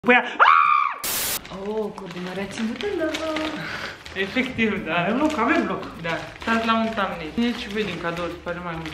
Păi a... Coordonarea ținută la... Efectiv, da. Avem loc, avem loc. Da. Stați la un thumbnail. Cine ce vede din cadouri, pare mai mult.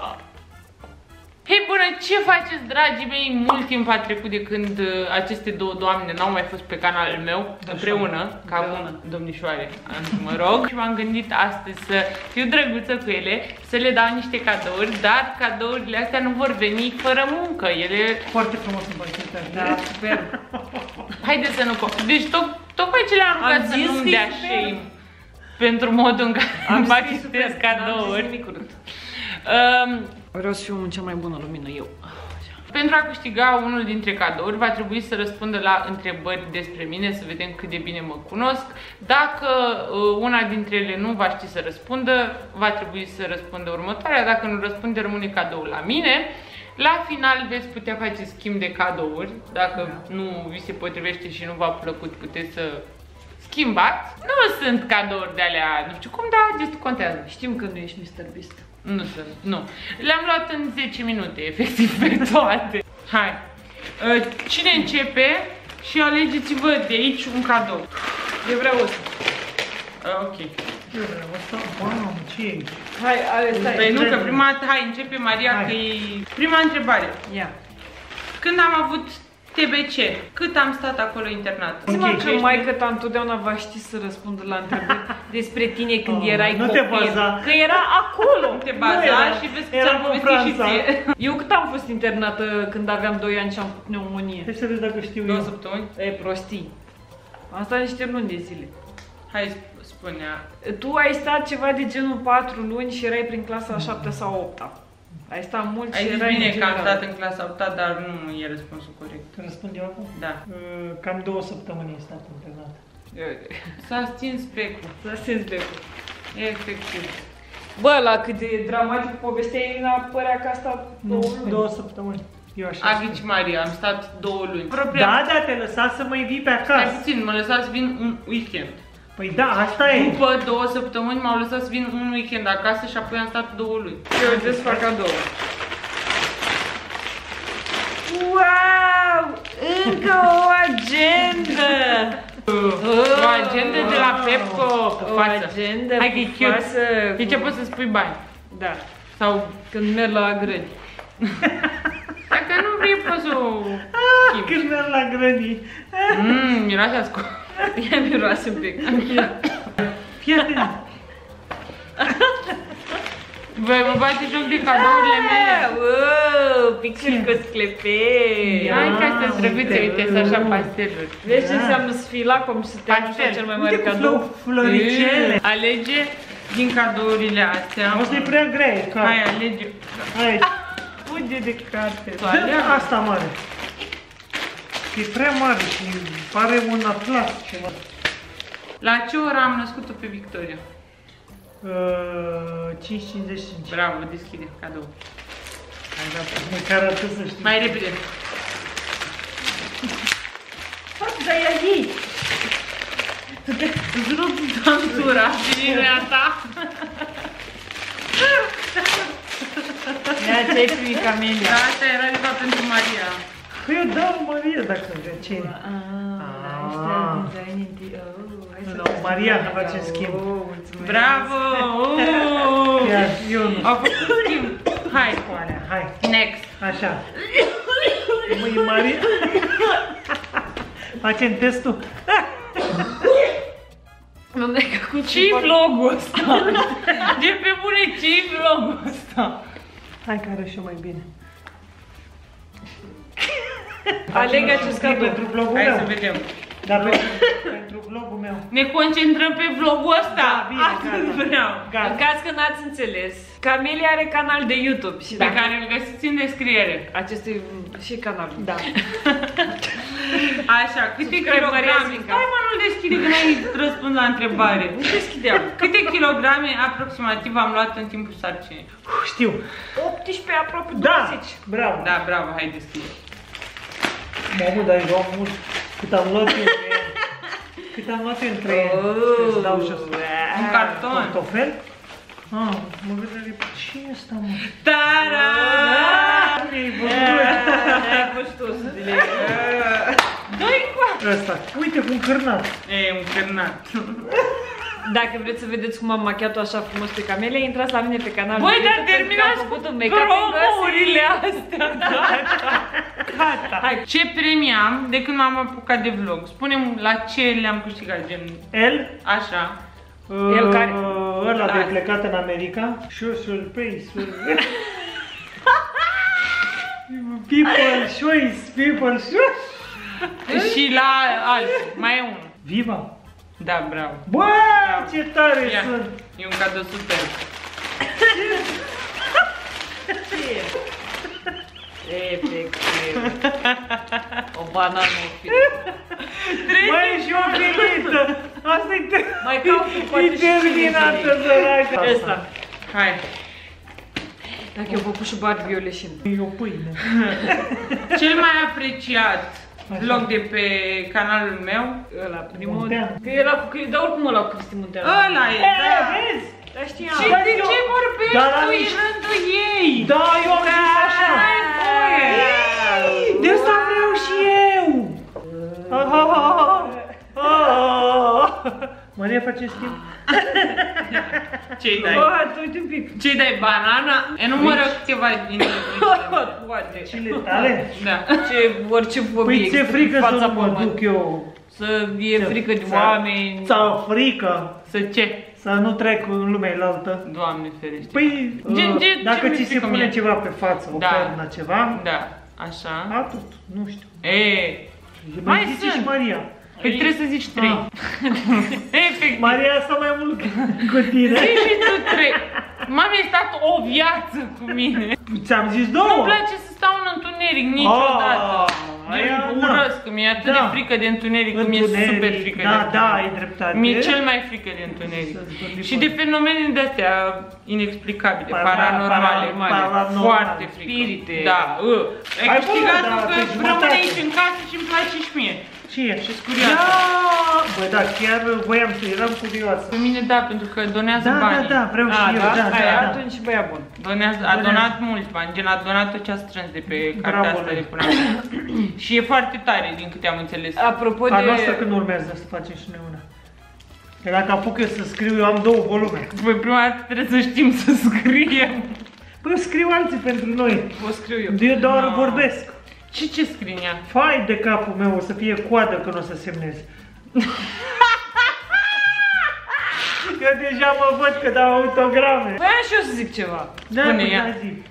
Hei, bună, ce faceți, dragii mei? Mult timp a trecut de când aceste două doamne n-au mai fost pe canalul meu împreună, ca domnișoare, mă rog. Și m-am gândit astăzi să fiu drăguță cu ele, să le dau niște cadouri, dar cadourile astea nu vor veni fără muncă. Ele... Foarte frumos în pachetă. Da, super. Haideți să nu... Deci tocmai ce le-am rugat să nu-mi dea shame pentru modul în care îmi pachetez cadouri. Vreau să fiu în cea mai bună lumină eu. Pentru a câștiga unul dintre cadouri va trebui să răspundă la întrebări despre mine, să vedem cât de bine mă cunosc. Dacă una dintre ele nu va ști să răspundă, va trebui să răspundă următoarea. Dacă nu răspunde, rămâne cadoul la mine. La final veți putea face schimb de cadouri. Dacă nu vi se potrivește și nu v-a plăcut, puteți să schimbați. Nu sunt cadouri de alea, nu știu cum, dar destul contează. Știm că nu ești Mr. Beast. Nu sunt, nu. Le-am luat în 10 minute, efectiv, pe toate. Hai. Cine începe și alegeți-vă de aici un cadou. Eu vreau ăsta. Ok. Eu vreau asta. Wow, ce e? Hai, stai. Păi nu, că prima dată, hai, începe Maria, hai. că e... Prima întrebare. Ia. Când am avut TBC, cât am stat acolo internat? Zi-mă că maică-ta întotdeauna va ști să răspundă la întrebări despre tine când erai nu copil. te baza. Că era acolo. Nu te baza și vezi că ți-am povestit și ție. Eu cât am fost internată când aveam 2 ani și am făcut pneumonie? Hai să vezi dacă știu 2 eu. săptămâni? E prostii. Am stat niște luni de zile. Hai, spune-a. Tu ai stat ceva de genul 4 luni și erai prin clasa a 7 sau 8-a. Ai stat mult și Ai zis erai bine că am general. stat în clasa 8-a, dar nu e răspunsul corect. Răspund eu acum? Da. Cam 2 săptămâni e stat internat. S-a stins becul. S-a stins becul. Efectiv. Bă, la cât de dramatic povestea Irina, părea că a stat 2 luni. 2 săptămâni. Eu așa Aghici Maria, am stat 2 luni. Da, da, te lăsa să mai vii pe Stai acasă. puțin, mă lăsa să vin un weekend. Păi da, asta e. După 2 săptămâni m-au lăsat să vin un weekend acasă și apoi am stat 2 luni. Eu desfac cadou. Wow! Încă o agendă! O agendă de la Pepco. O agendă. Hai că e cute. De ce poți să spui bani? Da. Sau când merg la grădi. dacă nu vrei poți să o schimbi. Când merg la grădini. Miroase ascult. Ia miroase un pic. Fii atent. Voi mă bate joc de cadourile mele. Wow, picturi cu sclepei. Hai că astea sunt drăguțe, uite, sunt așa pasteluri. Vezi ce înseamnă să fii lacom și să te ajută cel mai mare Uite cu cadou? floricele. Alege din cadourile astea. Asta e prea grea. Hai, alege. Hai. Uite de carte. Dă asta mare. E prea mare și pare un atlas ceva. La ce oră am născut-o pe Victoria? 5:55. Bravo, deschide cadou. Hai, da, măcar atât să știi. Mai repede. Faci de aia zi! Îți rup dantura vinirea ta. Ia ce-ai primit Camelia? Da, asta era de fapt pentru Maria. Păi eu dau Maria dacă vrea ce e. Maria, face schimb. Bravo! Iar eu nu. Au făcut schimb. Hai. Hai. Next. Așa. Măi, Maria. Facem testul. Ce-i vlogul ăsta? De pe bune, ce-i vlogul ăsta? Hai că arăt și eu mai bine. Aleg acest cadou. Pentru vlogul Hai meu. să vedem. Dar pentru vlogul meu. Ne concentrăm pe vlogul ăsta. Da, bine, Atât gata. vreau. În caz că n-ați înțeles, Camelia are canal de YouTube și Pe care îl găsiți în descriere. acesta e și canalul. Da. Așa, câte Subscribe, Maria kilograme? Sminca. Stai mă, nu deschide că n-ai răspuns la întrebare. Nu deschideam. Câte kilograme aproximativ am luat în timpul sarcinii? Știu. 18, aproape 20. Da. Bravo. Da, bravo, hai deschide. Mamă, dar eu am mult. Cât am luat eu între ele. Cât am luat eu între ele. Îți dau jos. Un carton. Portofel? Ah, mă gândesc, ce e asta, mă? Tara! Mi-ai văzut? Ai fost tu să 2 Ăsta. Uite cu un cârnat. E un cârnat. Dacă vreți să vedeți cum am machiat-o așa frumos pe Camelia, intrați la mine pe canalul. Băi, dar terminați cu promo-urile astea. Gata. Hai, ce premii am de când m-am apucat de vlog? Spune-mi la ce le-am câștigat, gen... El? Așa. El care? Ăla de plecat în America. Surprise. People choice. Și la alții. Mai e unul. Viva. Da, bravo. Bă, ce tare Ia, sunt. e un cadou super. Efectiv. O banană. Mai e și o finită. Asta e Mai caut poate și terminată, săracă. Ăsta. Hai. Dacă eu vă pun și Barbie, eu leșin. E o pâine. Cel mai apreciat vlog de pe canalul meu. Ăla, primul. Muntean. Că era cu Cristi, dar oricum ăla cu Cristi Muntean. Ăla e, da. Vezi? Dar știam. Și de ce vorbești Dar la tu? E niște- rândul ei. Da, eu am zis așa. De asta vreau și eu. Maria face schimb. Ce-i dai? Bă, uite un pic. Ce-i dai? Banana? Enumără câteva dintre Poate. Cele tale? Da. Orice fobie Păi ți-e există frică în să fața nu mă pământului. duc eu. Să e frică de oameni. Sau frică Să ce? să nu trec în lumea elaltă. Doamne ferește. Păi, Ce dacă mi-e ți se frică pune mie? ceva pe față, o Da. pernă, ceva, Da, așa. atât, nu știu. Mai Mai zice și sunt. Maria. Păi trebuie să zici 3. Efectiv. Maria asta mai mult cu tine. Zici și tu 3. Mami, ai stat o viață cu mine. Ți-am zis Nu-mi două. place să stau în întuneric niciodată. aia, Eu da. urăsc, mi-e atât de Da. frică de întuneric, cum e Întuneric, super frică de da, întuneric. da, ai dreptate. Mi-e cel mai frică de întuneric. Să-ți vorbi Și de fenomene de-astea inexplicabile, paranormale, paranormale, foarte frică. spirite. Da, ai Hai, câștigat bă, da, că pe rămâne jumătate. aici în casă și îmi place și mie. Ce e? Și-s curioasă. Da! Bă, da, chiar voiam să eram curioasă. Pe mine da, pentru că donează Da, da, bani. da, vreau și eu, da, Hai, da, da. atunci băia bun. A donat mulți bani, gen a donat tot ce a strâns de pe cartea Bravo, asta lui. de până acum. Și e foarte tare, din câte am înțeles. Apropo A de... noastră când urmează să facem și noi una. Că dacă apuc eu să scriu, eu am 2 volume. Păi prima dată trebuie să știm să scriem. Păi scriu alții pentru noi. O scriu eu. Eu doar No. vorbesc. Ce scrie în ea? Fai de capul meu, o să fie coadă când o să semnez. Eu deja mă văd că dau autograme. Voiam și eu să zic ceva. Da, Spune păi ea. da, zi.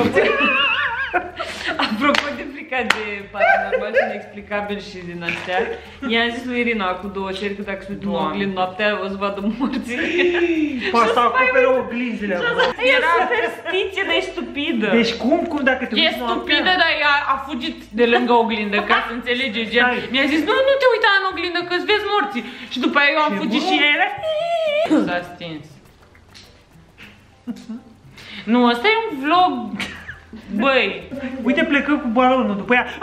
Apropo de frica de paranormal și inexplicabil și din astea, i-am zis lui Irina cu 2 ceri că dacă se uită în Doamne. oglindă noaptea o să vadă morții. Pe asta acoperă oglinzile acolo. E superstiție, dar e stupidă. Deci cum dacă te E uiți stupidă, noaptea? dar ea a fugit de lângă oglindă, ca să înțelege, gen. Stai. Mi-a zis, nu te uita în oglindă, că-ți vezi morții. Și după aia eu am Ce fugit bun. și ea era... S-a stins. Nu, ăsta e un vlog. Băi, Uite, plecăm cu balonul, după ea...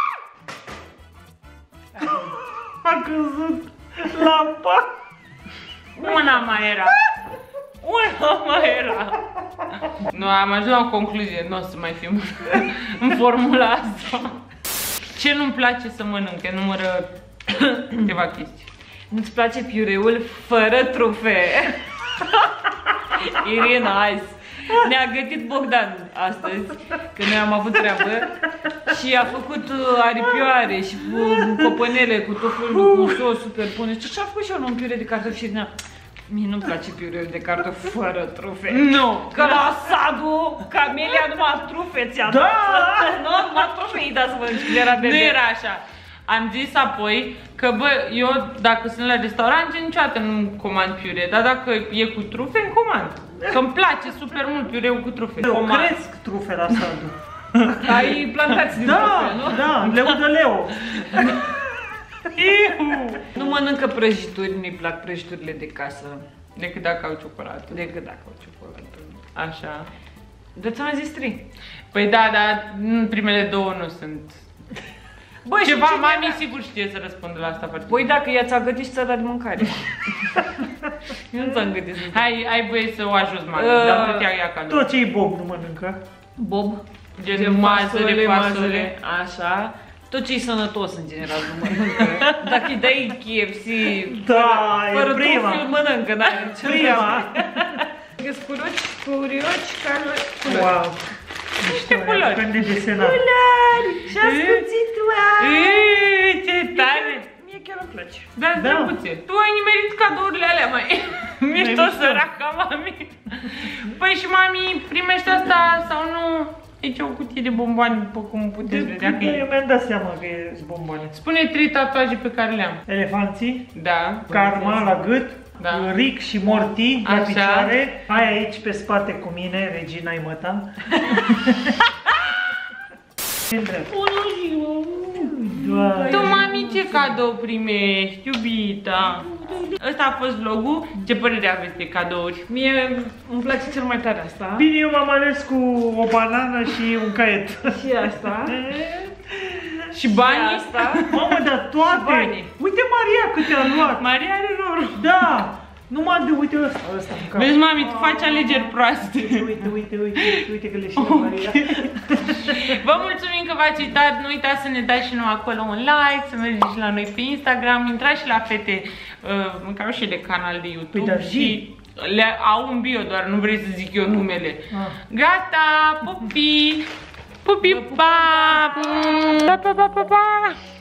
A căzut lampa. una mai era. Una mai era. Nu, am ajuns la o concluzie, nu o să mai fim în formula asta. Ce nu-mi place să mănânc? Numără câteva chestii. Nu-ți place piureul fără trufe? Irina, hai. Ne-a gătit Bogdan astăzi, că noi am avut treabă și a făcut aripioare și copănele cu tot felul cu sos super bune. Și ce-a făcut și eu un piure de cartofi și Irina? Mie nu-mi place piureul de cartofi fără trufe. Nu! Că la Sadu, Camelia numai trufe ți-a dat. Nu, numai trufe îi da să mănânci când era bebe. Nu era așa. Am zis apoi că, bă, eu dacă sunt la restaurant, niciodată nu comand piure, dar dacă e cu trufe, îmi comand. Că îmi place super mult piureul cu trufe. Eu Comand. cresc trufe la Sadu. Ai plantați din Da, trufe, nu? da, leu de leu. Nu mănâncă prăjituri, nu-i plac prăjiturile de casă. Decât dacă au ciocolată. Decât dacă au ciocolată. Așa. Dar ți-am zis 3. Păi da, dar primele două nu sunt. Băi, Ceva, și ce mami era? sigur știe să răspundă la asta foarte Păi dacă ea ți-a gătit și ți-a dat de mâncare. Eu nu ți-am gătit să zic. Hai, ai voie să o ajuți, mami, dar nu te ia cadou. Tot ce-i bob nu mănâncă. Bob. Gen mazăre, fasole. Așa. tot ce e sănătos în general nu mănâncă. Dacă îi dai KFC Da, fără e prima. trufii, mănâncă, n-are nicio Prima. Scurioci, care... Wow. Niște culori. Când de desenat. Culori și ascuțitoare. Ce tare! Mie chiar îmi place. Da, Da. drăguțe. Tu ai nimerit cadourile alea, mai mișto mișto. săraca, mami. Păi și mami, primești asta sau nu? Aici o cutie de bomboane, după cum puteți vedea că Eu e. mi-am dat seama că e bomboane. Spune 3 tatuaje pe care le-am. Elefanții, Da. Karma la gât, Da. Rick și Morty la Așa. picioare. Ai aici pe spate cu mine, Regina-i măta. Doamne. Tu, mami, ce cadou primești, iubita? Ăsta a fost vlogul. Ce părere aveți de cadouri? Mie îmi place cel mai tare asta. Bine, eu m-am ales cu o banană și un caiet. Și asta. Și banii? Asta. Mamă, dar toate! Și banii. Uite Maria câte a luat! Maria are noroc. Da! Numai de, uite ăsta în cap. Vezi, mami, tu faci alegeri proaste. Uite că le și Maria. Vă mulțumim că v-ați uitat. Nu uitați să ne dați și nouă acolo un like, să mergeți și la noi pe Instagram. Intrați și la fete, măcar și de canal de YouTube. Păi, dar și le au un bio, doar nu vrei să zic eu numele. Gata, pupi! Pupi, pa! Pa, pa, pa, pa, pa!